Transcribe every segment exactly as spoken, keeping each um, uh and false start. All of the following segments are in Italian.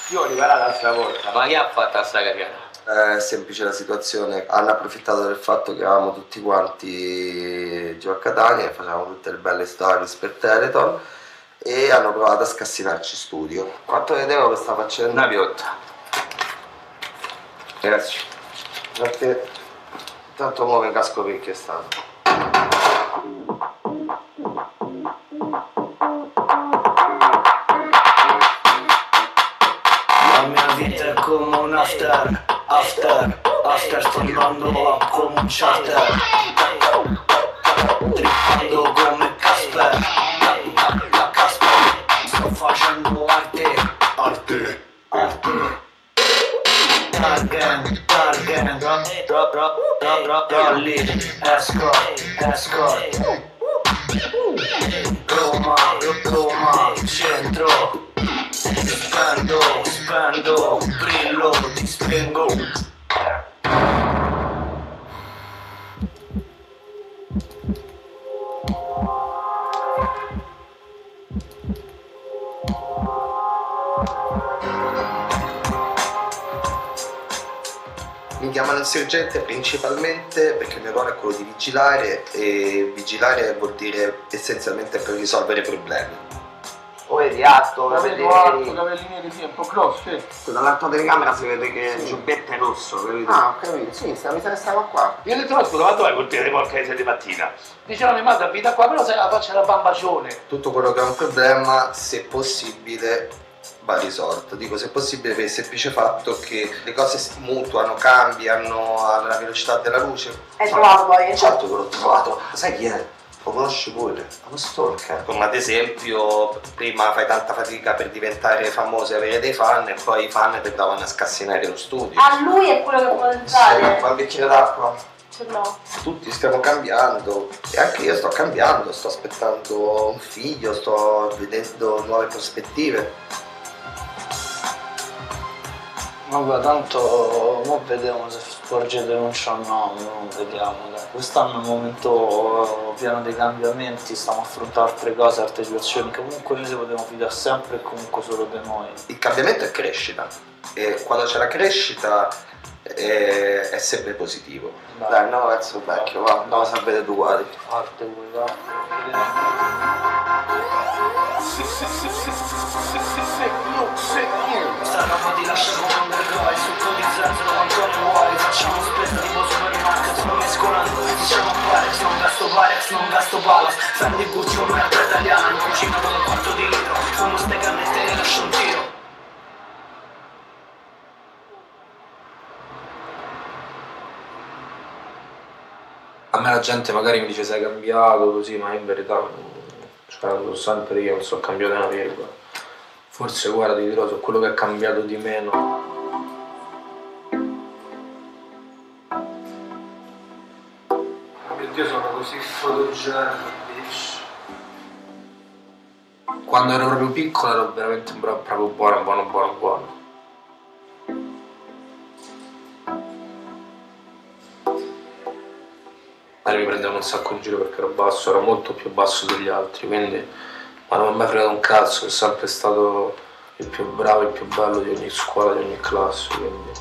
Io li parla l'altra volta, ma chi ha fatto sta carriera? È semplice la situazione, hanno approfittato del fatto che eravamo tutti quanti giù a Catania e facevamo tutte le belle storie per Teleton e hanno provato a scassinarci studio. Quanto vedevo questa facendo? Una piotta. Grazie. Perché tanto muove casco perché è stato. La mia vita è come un after, after, after, sto andando a come un charter, trippando come Casper, Casper, sto facendo arte, arte, arte. Target, target, drop, drop, drop, drop, rolli, escort, escort. Roma, Roma, centro. Spendo, spendo, brillo, ti spengo. Mi chiamano insorgente principalmente perché il mio ruolo è quello di vigilare e vigilare vuol dire essenzialmente per risolvere problemi. O vedi alto, Capelli capelli neri, capelli neri, sì, un po' grossi. dall'altra telecamera si vede che il giubbetto è rosso, capito? Ah, ho capito, sì, sta- mi sa che stava qua. Io ho detto, ma scusa, ma dov'è quel piede porca di mattina? Diceva mia madre, abita qua, però se la faccia da bambacione. Tutto quello che è un problema, se possibile, va risolto. Dico se possibile per il semplice fatto che le cose si mutuano, cambiano alla velocità della luce. Hai trovato poi? Certo che l'ho trovato. Sai chi è? Lo conosci pure, lo stalker. Come ad esempio, prima fai tanta fatica per diventare famoso e avere dei fan e poi i fan ti provano a scassinare lo studio. Ah, lui è quello che può entrare? Sì, ma un bicchiere d'acqua. Ce l'ho. Tutti stiamo cambiando e anche io sto cambiando, sto aspettando un figlio, sto vedendo nuove prospettive. Vabbè, tanto mo vediamo se Sporge denuncia o no, non vediamo. Dai. Quest'anno è un momento pieno di cambiamenti, stiamo affrontando altre cose, altre situazioni, che comunque noi si potevamo fidare sempre e comunque solo di noi. Il cambiamento è crescita e quando c'è la crescita è, è sempre positivo. Dai, Dai, no, verso vecchio, va, andiamo a vedere due uguali. Arte vuoi, va? Sta roba ti lascia come un underground, succo di zenzero quanto ne vuoi. Facciamo spesa tipo supermarket, sto mescolando. Diciamo Parex, non gasto Parex, non gasto Palas. Fendi Gucci con merda italiana, non cucina con un quarto di litro. Fumo ste cannette e ne lascio un tiro. A me la gente magari mi dice sei cambiato così, ma in verità cioè, lo so sempre io, non so cambiato una virgola. Forse guarda, ti dirò, su quello che è cambiato di meno. Io sono così fotogenico, bitch. Quando ero proprio piccolo ero veramente bravo, proprio buono, buono, buono, buono. Mi prendevano un sacco in giro perché ero basso, ero molto più basso degli altri, quindi ma non mi ha mai fregato un cazzo, è sempre stato il più bravo, il più bello di ogni scuola, di ogni classe, quindi.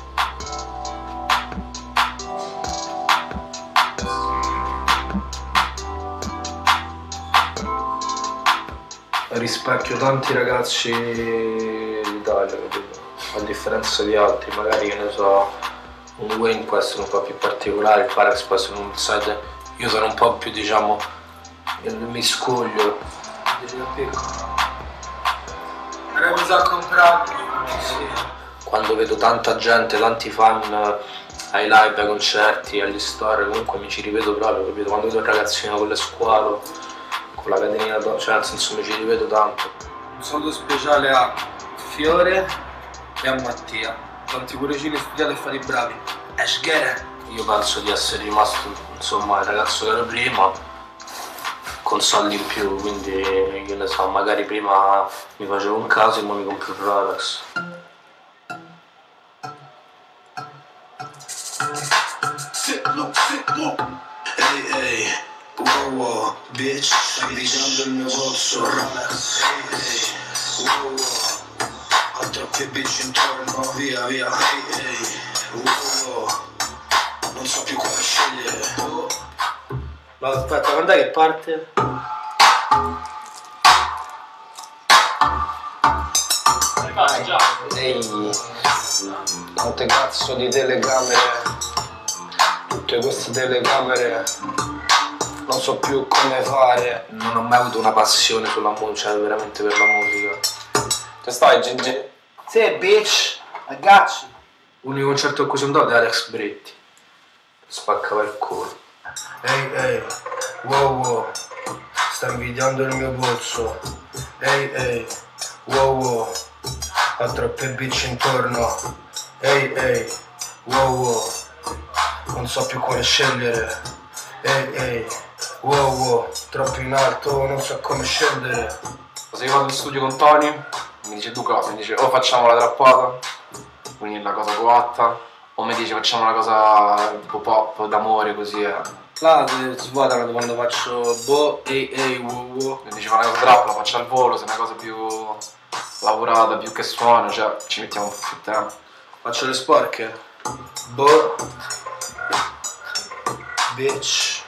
Rispecchio tanti ragazzi d'Italia, capito? A differenza di altri, magari che ne so, un Wayne può essere un po' più particolare, il Parex può essere un side. Io sono un po' più, diciamo, il miscuglio. Era cosa a comprarmi, sì. Quando vedo tanta gente, tanti fan ai live, ai concerti, agli store, comunque mi ci rivedo proprio, capito? Quando vedo il ragazzino con le squalo, con la catenina, cioè nel senso mi ci rivedo tanto. Un saluto speciale a Fiore e a Mattia. Tanti cuoricini studiati e fate i bravi. Eschere! Io penso di essere rimasto, insomma, il ragazzo che ero prima, con soldi in più, quindi, che ne so, magari prima mi facevo un caso e ora mi compro il Rolex. Ehi ehi, wow wow, bitch, stai dicendo il mio polso Rolex. Ehi, wow wow, quattro troppe bitch intorno, via via, ehi ehi, uh, uh, non so più come scegliere. Uh. Ma aspetta, quando è che parte? Vai, già. Ehi, quante cazzo di telecamere, tutte queste telecamere, non so più come fare. Non ho mai avuto una passione sulla musica, cioè veramente per la musica. Te stai, Gigi? Sì, bitch, ragazzi. L'unico concerto a cui sono andato è Alex Britti. Spaccava il culo. Ehi, ehi, wow, wow, sta invidiando il mio polso. Ehi, ehi, wow, wow, ha troppe bitch intorno. Ehi, ehi, wow, wow, non so più quale scegliere. Ehi, ehi, wow, wow, troppo in alto, non so come scendere. Se io vado in studio con Tony, mi dice due cose, mi dice o facciamo la trappata, quindi la cosa coatta, o mi dice facciamo una cosa tipo pop, d'amore, così è. Là si svuotano quando faccio boh, ehi, ehi, wow, wow. Mi dice fa una cosa trap, la faccio al volo, se è una cosa più lavorata, più che suona, cioè ci mettiamo un po' più tempo. Faccio le sporche. Boh, bitch,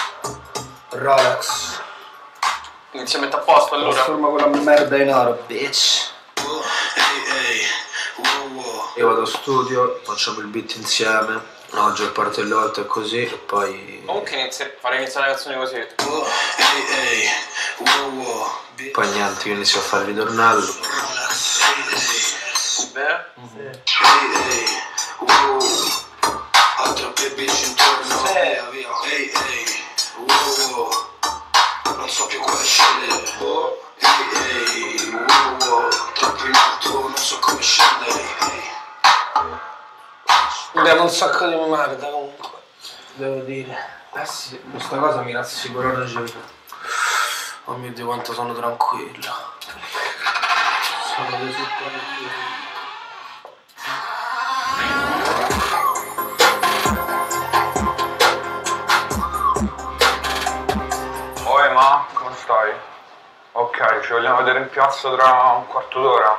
Rolex. Inizia a mettere a posto allora. Trasforma quella merda in oro, bitch. Uh, ehi ehi, uh, uh. Io vado a studio, facciamo il beat insieme. Oggi il parte delle volte è così e poi. Comunque inizia, farei iniziare la canzone così. Uh, ehi ehi, uh, uh. Bitch. Poi niente, io inizio a fare il ritornello. Rolex, ehi ehi, Bene? ehi ehi, uh, ha troppe bitch intorno, via via, ehi ehi, uh, uh. non so più quale scegliere. Uh, ehi ehi, uh, uh. troppo in alto, non so come scendere. Ehi. Abbiamo un sacco di merda comunque, devo dire. Eh sì, questa cosa mi rassicura da giorno. Oh mio Dio quanto sono tranquillo. Sono così tranquillo. Oi ma, come stai? Ok, ci vogliamo vedere in piazza tra un quarto d'ora?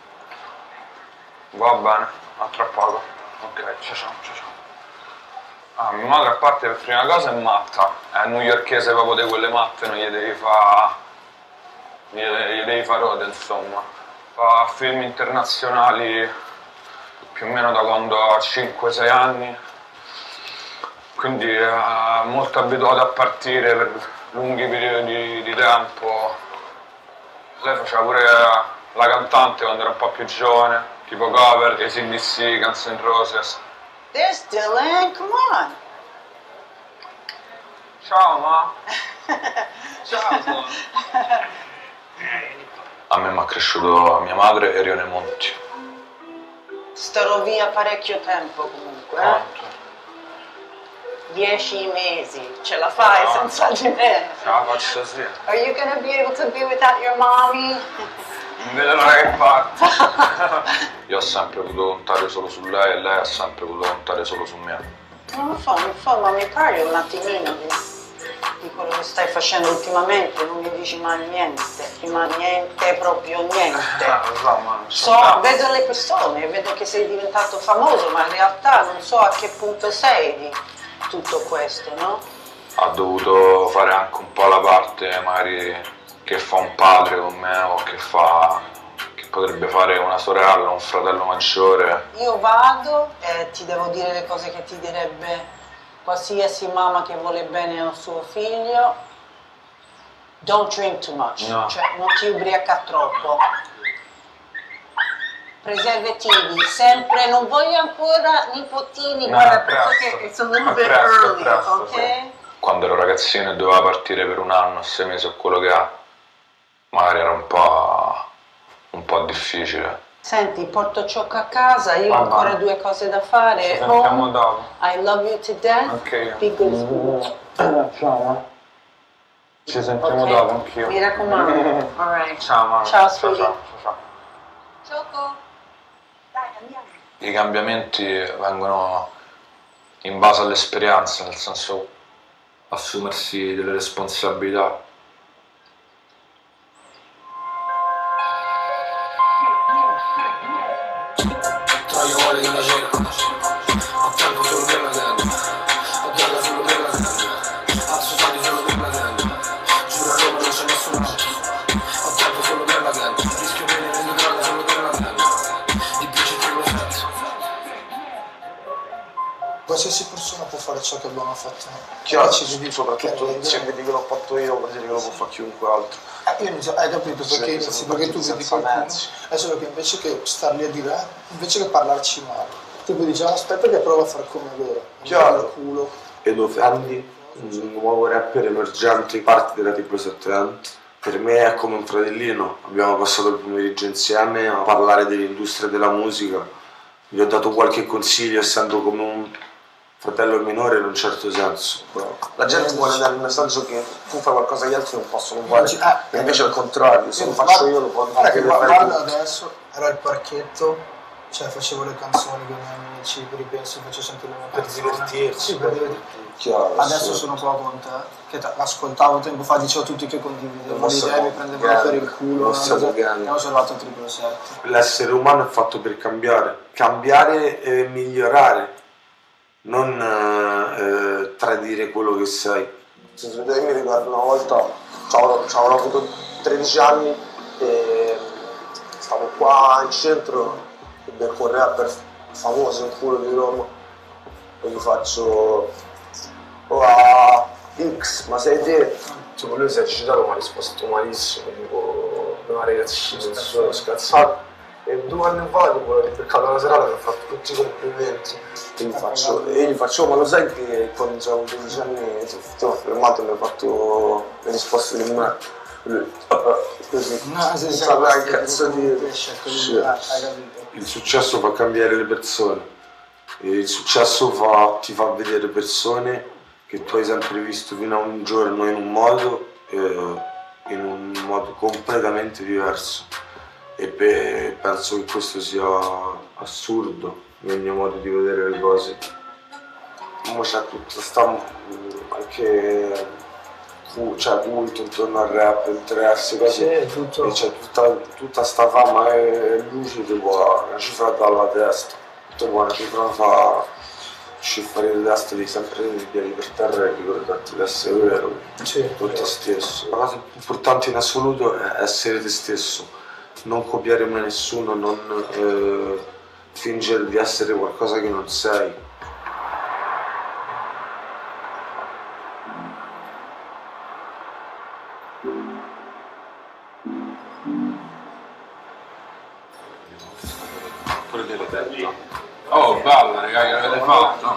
Va bene, a tra poco. Ok, ciao ciao, ciao ciao. Ah, mia madre a parte per prima cosa è matta, è newyorkese proprio di quelle matte, non gli devi fa... gli, gli devi fare rode insomma. Fa film internazionali più o meno da quando ha cinque sei anni, quindi è molto abituata a partire per lunghi periodi di tempo. Lei faceva pure la cantante quando era un po' più giovane, tipo cover, A C D C, Guns N' Roses. There's Dylan, come on. Ciao ma. Ciao. A me mi ha cresciuto mia madre e Rione Monti. Starò via parecchio tempo comunque, eh? Quanto? Dieci mesi, ce la fai Ah. senza di me? Ce la faccio sì. Are you gonna be able to be without your mommy? Non vedo l'ora che parte. Io ho sempre potuto contare solo su lei e lei ha sempre potuto contare solo su me. Non lo so, mi fa, ma mi parli un attimino di, di quello che stai facendo ultimamente, non mi dici mai niente, ma niente, proprio niente. Ah, lo so, ma non So, so. vedo le persone, vedo che sei diventato famoso, ma in realtà non so a che punto sei di tutto questo, no? Ha dovuto fare anche un po' la parte magari che fa un padre con me o che fa che potrebbe fare una sorella o un fratello maggiore. Io vado e ti devo dire le cose che ti direbbe qualsiasi mamma che vuole bene al suo figlio. Don't drink too much, No. cioè non ti ubriaca troppo. Preservativi, sempre, non voglio ancora nipotini, No, guarda è presto. perché it's a little È bit presto, è early, presto, ok? sì. Quando ero ragazzino e doveva partire per un anno, sei mesi o quello che ha, magari era un po', un po' difficile. Senti, porto ciocco a casa, io ho Va ancora bene. due cose da fare. Ci sentiamo Home, dopo. I love you to death. Ok. Be good. Ciao. Ci sentiamo Ok. dopo anch'io. Mi raccomando. All right. Ciao mamma. Ciao, ciao, sweetie. ciao, ciao. Ciocco. Dai, andiamo. I cambiamenti vengono in base all'esperienza, nel senso assumersi delle responsabilità. fuori dalla cena. Ho tempo solo per la tenda, ho droga solo per la tenda, alzo soldi solo per la tenda. Giuro a Roma non c'è nessun altro. Ho tempo solo per la tenda, rischio bene prendo droga solo per la tenda. Di più c'è triplo sette. Qualsiasi persona può fare ciò che abbiamo fatto noi. Chiaro, Ci vedi- soprattutto che- se vedi che l'ho fatto io, vuol dire che lo può fare chiunque altro. Eh, io mi so- hai capito Sì, perché, siamo inizi, perché tu partiti vedi senza qualcuno, mezzi. è solo che invece che star lì a dire, eh, invece che parlarci male, tipo dici, ah, aspetta che prova a fare come loro, Chiaro. il culo. Edo Fendi, un nuovo rapper emergente, parte della Triplo settecento. Per me è come un fratellino, abbiamo passato il pomeriggio insieme a parlare dell'industria della musica, gli ho dato qualche consiglio essendo come un fratello minore in un certo senso. La gente vuole dare il messaggio che tu fai qualcosa che gli altri non possono fare. Eh, E invece al contrario, se lo faccio io lo può Guarda che anche gua- fare guarda tu. adesso, ero al parchetto, cioè facevo le canzoni con i miei amici, ripenso, faccio sentire le mie Per canzoni. divertirsi, Sì, per divertirsi. Chiaro, Adesso sì. sono qua con te, che t- ascoltavo tempo fa, dicevo a tutti che condividevo Non l'idea, siamo mi prendevano gang, per il culo, non siamo cosa- gang. abbiamo salvato il triplo sette. L'essere umano è fatto per cambiare, cambiare e migliorare, non eh, tradire quello che sei. Se io mi ricordo una volta, c'avevo c'avevo avuto tredici anni e stavo qua in centro e becco un rapper famoso in culo di Roma e gli faccio oh ah, X, ma sei te? Tipo lui si è agitato ma ha risposto malissimo, tipo una ragazzina, non so, scazzato. E due anni fa tipo l'ho ribeccato una serata e mi ha fatto tutti i complimenti. E gli faccio, e gli faccio, ma lo sai che quando avevo dodici anni ti ho fermato e mi ha fatto le risposte di me? Lui, così, No, se non sei sapeva che cazzo dire. Sì. Sì. Hai capito? Il successo fa cambiare le persone, e il successo fa- ti fa vedere persone che tu hai sempre visto fino a un giorno in un modo, eh, in un modo completamente diverso. E pe- penso che questo sia assurdo nel mio modo di vedere le cose. Ma c'è tutto sta anche cu- cioè, culto intorno al rap, interesse, cose. Sì, tutto. E c'è tutta, tutta sta fama e luce che può una cifra dalla testa. Tu puoi una cifra fa sciffare le teste di sempre i piedi per terra e ricordarti di essere vero, Sì. con te stesso. La cosa più importante in assoluto è essere te stesso. Non copiare mai nessuno, non eh, fingere di essere qualcosa che non sei. Pure delle tette. Oh, bella, raga, che avete fatto?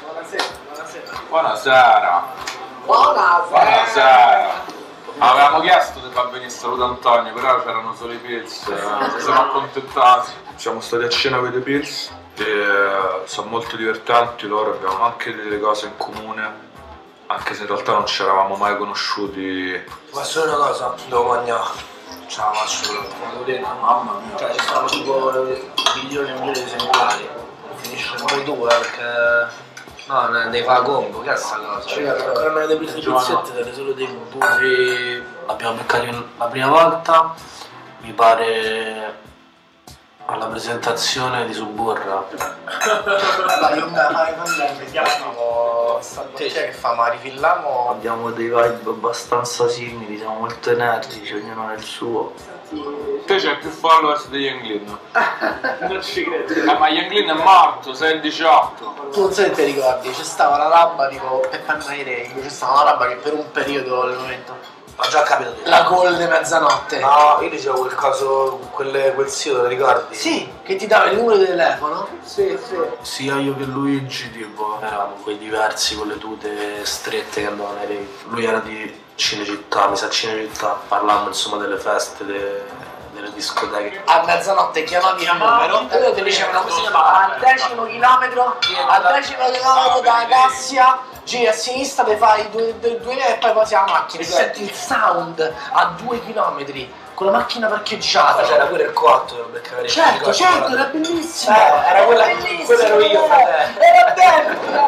Buonasera. Buonasera. Buonasera. Avevamo chiesto di far venire saluto Antonio, però c'erano solo i Pills, ci siamo accontentati. Siamo stati a cena con i Pills e sono molto divertenti loro, abbiamo anche delle cose in comune, anche se in realtà non ci eravamo mai conosciuti. Ma solo una cosa, devo mangiare. Ciao, assolutamente. Mamma mia. Cioè, ci stanno tipo milioni e milioni di esemplari. Finisce pure tu, eh, perché... No, ne devi fare combo, che è sta cosa? Cioè, ancora non avete preso i pizzetti, siete solo dei bufi. L'abbiamo beccato la prima volta, mi pare alla presentazione di Suburra. Dai, io me la fai con vediamo te che fa, ma rifilliamo. Abbiamo dei vibe abbastanza simili, siamo molto energici, ognuno nel suo. Te c'hai più followers di Younglin. Non ci credo. Eh, ma Younglin è morto, sei il diciotto. Tu non so se ti ricordi, c'è stata una roba tipo Peppa Mairei, c'è stata una roba che per un periodo al momento. Ho già capito. La call di mezzanotte. No, io dicevo quel caso, quelle, quel sito, te lo ricordi? Sì, che ti dava il numero di telefono. Sì, sì. Sia io che Luigi, tipo, eravamo quei diversi con le tute strette che andavano ai rave. Lui era di Cinecittà, mi sa Cinecittà, parlavamo insomma delle feste, de- delle discoteche. A mezzanotte chiamavi il numero e loro ti dicevano così, ma al decimo chilometro, al decimo chilometro da Cassia, giri a sinistra, ti fai due, due, due e poi passi alla macchina e senti il sound a due chilometri con la macchina parcheggiata. C'era pure il coatto per beccare. Certo, certo, era bellissimo! Eh, era quella- bellissimo! quello ero io, fratello. Era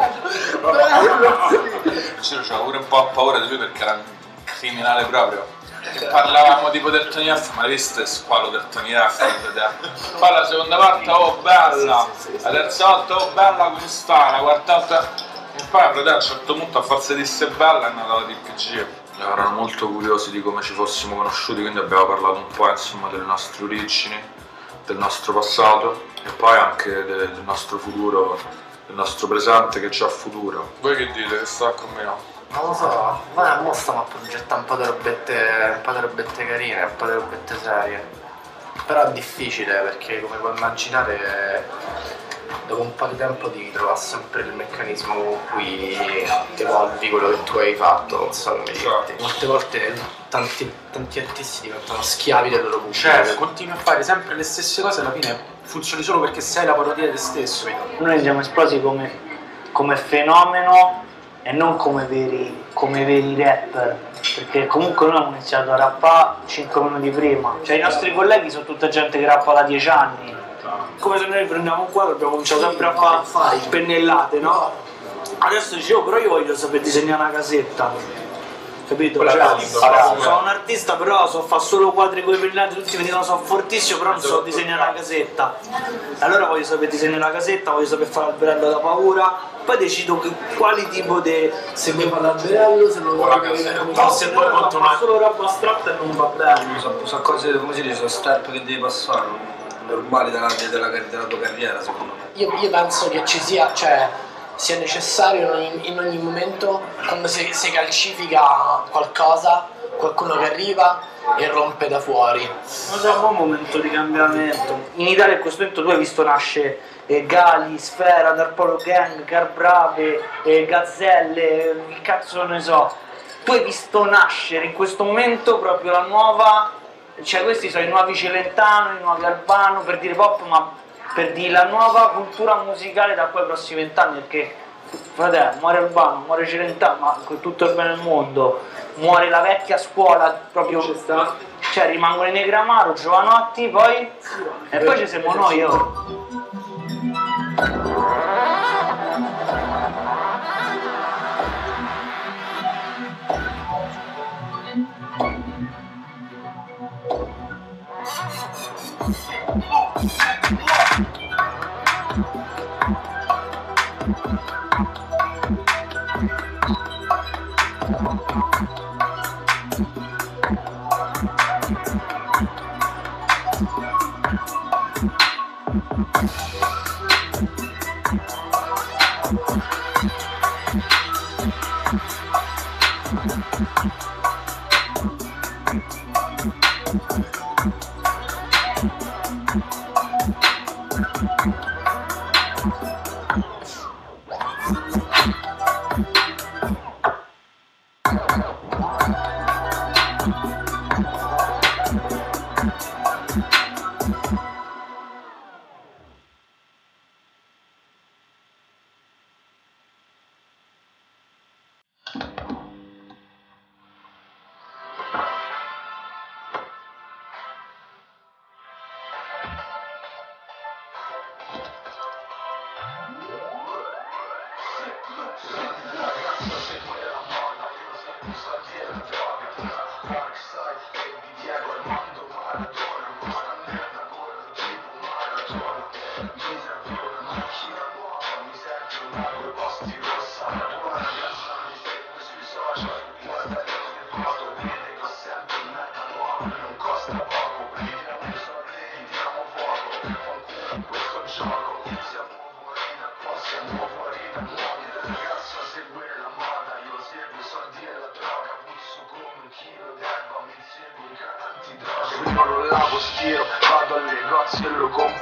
bello! Ciro c'aveva pure un po' paura di lui perché era un criminale proprio. Che parlavamo tipo del Tony F, ma questo è squalo del Tony F. Poi la seconda volta, oh bella, la terza volta, oh bella come sta, la quarta volta. E poi fratello, a un certo punto a forza di essere bella è andata la D P G. Erano molto curiosi di come ci fossimo conosciuti, quindi abbiamo parlato un po' insomma delle nostre origini, del nostro passato e poi anche de- del nostro futuro, del nostro presente che c'ha futuro. Voi che dite che sta con me? Non lo so, ma mo stiamo a progettare un po' di robette, un po' di robette carine, un po' di robette serie. Però è difficile perché come puoi immaginare dopo un po' di tempo devi trovare sempre il meccanismo con cui evolvi quello che tu hai fatto, non so come dirti. Molte volte tanti, tanti artisti diventano schiavi del loro pubblico. Cioè, continui a fare sempre le stesse cose e alla fine funzioni solo perché sei la parodia di te stesso. Noi siamo esplosi come, come fenomeno e non come veri, come veri rapper, perché comunque noi abbiamo iniziato a rappare cinque minuti prima, cioè i nostri colleghi sono tutta gente che rappa da dieci anni. Come se noi prendiamo un quadro abbiamo cominciato sempre a fare, fare pennellate, no? Adesso dicevo, però io voglio sapere disegnare una casetta, capito? Cioè, sono un artista però so fare solo quadri con i pennellati, tutti mi dicono sono fortissimo però non so disegnare una casetta. Allora voglio sapere disegnare una casetta, voglio sapere fare l'alberello da paura, poi decido che, quali tipo di... Se vuoi fare l'alberello, se lo vuoi no, se poi conto una... solo roba astratta e non va bene. Sono so cose, come si dice, sono step che devi passare, normali della, della, della tua carriera secondo me. Io, io penso che ci sia, cioè, sia necessario in ogni, in ogni momento, quando si, si calcifica qualcosa, qualcuno che arriva e rompe da fuori. Non so, un momento di cambiamento. In Italia in questo momento tu hai visto nasce eh, Gali, Sfera, Darpolo Gang, Carbrave, eh, Gazzelle, che cazzo ne so. Tu hai visto nascere in questo momento proprio la nuova, cioè questi sono i nuovi Celentano, i nuovi Albano, per dire pop, ma per dire la nuova cultura musicale da qua ai prossimi vent'anni, perché fratello, muore Albano, muore Celentano, ma con tutto il bene del mondo, muore la vecchia scuola proprio, cioè rimangono i Negramaro, Giovanotti, poi e poi ci siamo noi oh. Io non lavo stiro, vado al negozio e lo compro